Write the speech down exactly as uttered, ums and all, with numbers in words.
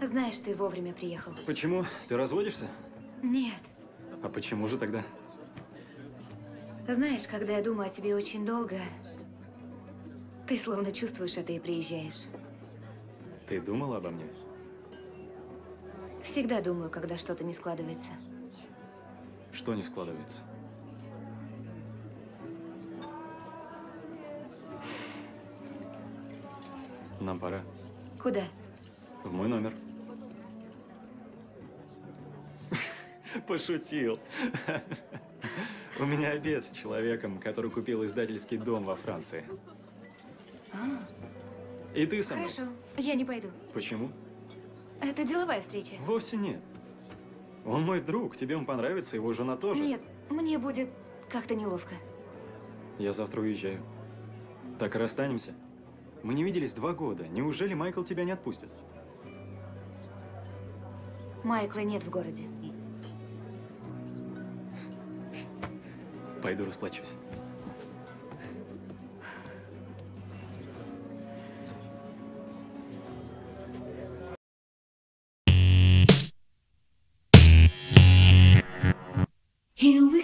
Знаешь, ты вовремя приехал. Почему? Ты разводишься? Нет. А почему же тогда? Знаешь, когда я думаю о тебе очень долго, ты словно чувствуешь это и приезжаешь. Ты думала обо мне? Всегда думаю, когда что-то не складывается. Что не складывается? Нам пора. Куда? В мой номер. Пошутил. У меня обед с человеком, который купил издательский дом во Франции. А, И ты со мной? хорошо, я не пойду. Почему? Это деловая встреча. Вовсе нет. Он мой друг, тебе он понравится, его жена тоже. Нет, мне будет как-то неловко. Я завтра уезжаю. Так и расстанемся. Мы не виделись два года. Неужели Майкл тебя не отпустит? Майкла нет в городе. Пойду расплачусь. Here we